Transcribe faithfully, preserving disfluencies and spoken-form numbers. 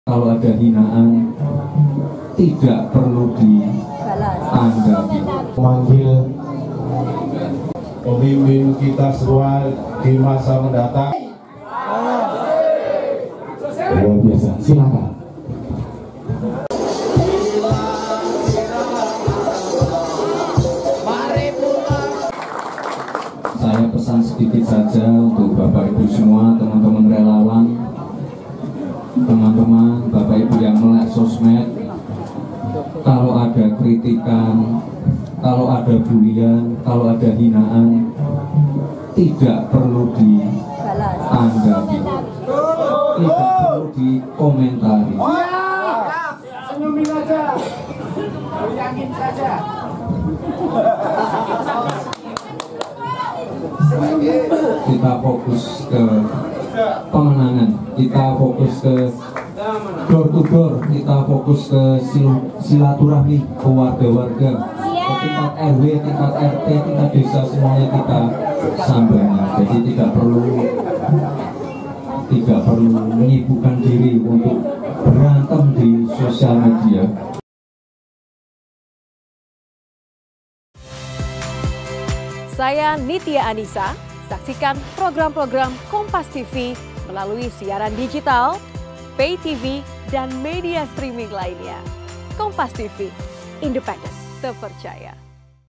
Kalau ada hinaan tidak perlu ditanggapi. Memanggil pemimpin kita semua di masa mendatang. Luar biasa, silakan. Saya pesan sedikit saja untuk Bapak Ibu semua, teman-teman relawan, teman-teman Bapak Ibu yang melek sosmed. Kalau ada kritikan, kalau ada bulian, kalau ada hinaan, tidak perlu ditanggapi, tidak perlu dikomentari. Senyumin aja, yakin saja. Kita fokus ke pemenangan, kita fokus ke door to door, kita fokus ke sil silaturahmi ke warga-warga, ke tingkat R W, tingkat R T, tingkat desa, semuanya kita sambangi. Jadi tidak perlu tidak perlu menyibukkan diri untuk berantem di sosial media. Saya Nitya Anissa, saksikan program-program Kompas T V melalui siaran digital, pay T V, dan media streaming lainnya. Kompas T V, independen, terpercaya.